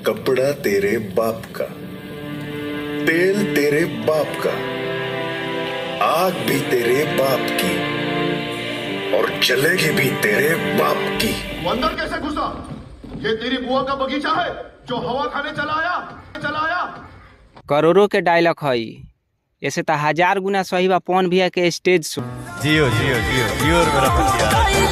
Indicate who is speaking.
Speaker 1: कपड़ा तेरे बाप का, तेल तेरे बाप का, आग भी तेरे बाप की और जलेगी भी तेरे बाप की।
Speaker 2: वो अंदर कैसे घुसा? ये तेरी बुआ का बगीचा है जो हवा खाने चला आया।
Speaker 3: करोड़ों के डायलॉग हई, ऐसे तो 1000 गुना सही बा पवन भैया के स्टेज शो।
Speaker 4: जियो जियो जियो जियो मेरा पतिया।